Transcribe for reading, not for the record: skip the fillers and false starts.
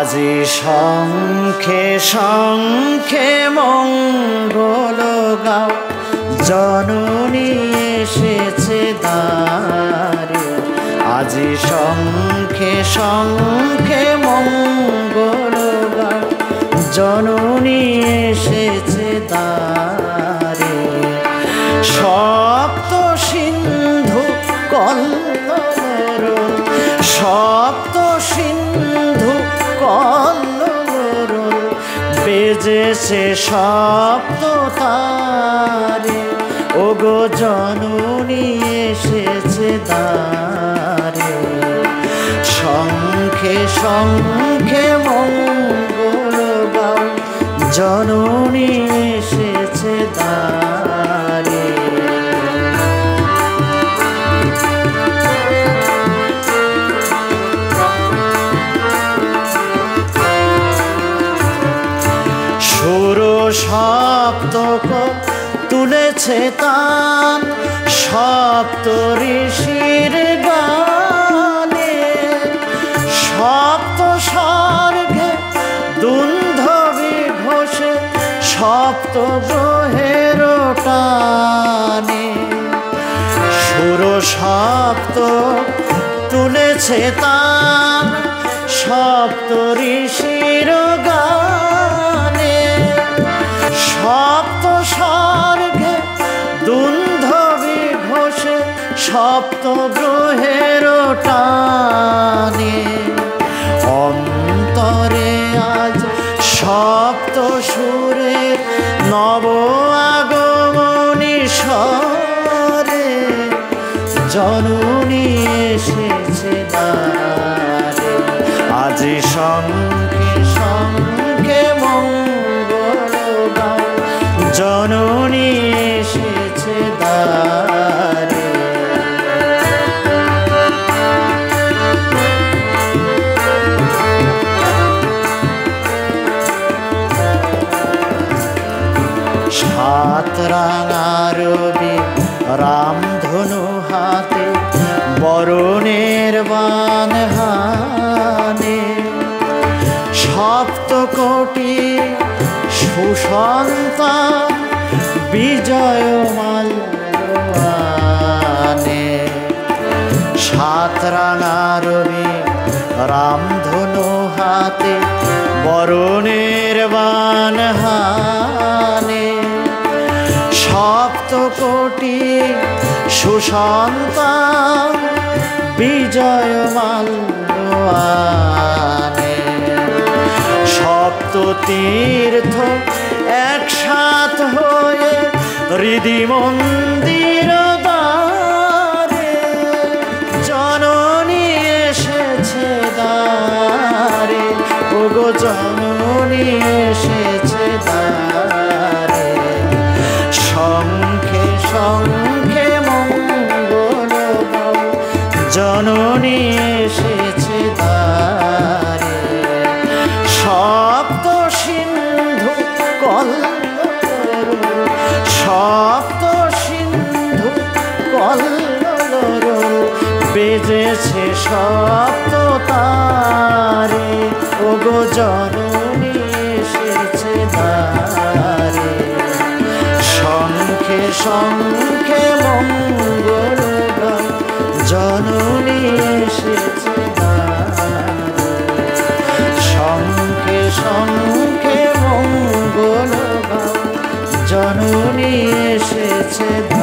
আজি শঙ্খে শঙ্খে মঙ্গল গাও, জননী এসেছে দ্বারে। আজি শঙ্খে শঙ্খে মঙ্গল গাও, জননী এসেছে দ্বারে। সপ্ত সিন্ধু কল্লোল, সপ্ত সিন্ধু কল্লোল, বেজেছে সপ্ত তারে। ওগো জননী এসেছে দ্বারে। শঙ্খে শঙ্খে মঙ্গল গাও, জননী এসেছে দ্বারে। সুর সপ্তক তুলেছে তান, সপ্ত ঋষির গানে। সপ্ত স্বর্গে দুন্ধবি ঘোষে, সপ্ত গ্রহের টানে। সুর সপ্ত তুলেছে তান, সপ্ত ঋষির গানে। সপ্ত স্বর্গে দুন্ধবি ঘোষে, সপ্ত গ্রহের টানে। অন্তরে আজ সপ্ত সুরের নব আগমনী স্বরে, জননী এসেছে দ্বারে। আজি শঙ্খে শঙ্খে মঙ্গল গাও, জননী এসেছে দ্বারে। সাত রাঙা রবি রামধনু হাতে, বরণের বাণ হানে। সপ্ত কোটি সুসন্তান বিজয় মাল্যবানে। সাত রাঙা রবি রামধনু হাতে, বরণের বাণ হানে। সপ্ত কোটি সুসন্তান বিজয় মাল্যবানে। সপ্ত তীর্থ একসাথ হয়ে হৃদি মন্দির দ্বারে, জননী এসেছে দ্বারে। ওগো জননী এসেছে দ্বারে। শঙ্খে শঙ্খে মঙ্গল গাও, জননী এসেছে দ্বারে। সপ্ত সিন্ধু কল্লোল, সপ্ত সিন্ধু কল্লোল, বেজেছে সপ্ত তারে। ওগো জননী এসেছে দ্বারে। শঙ্খে শঙ্খে মঙ্গল গাও, জননী এসেছে দ্বারে। শঙ্খে শঙ্খে মঙ্গল গাও, জননী এসেছে।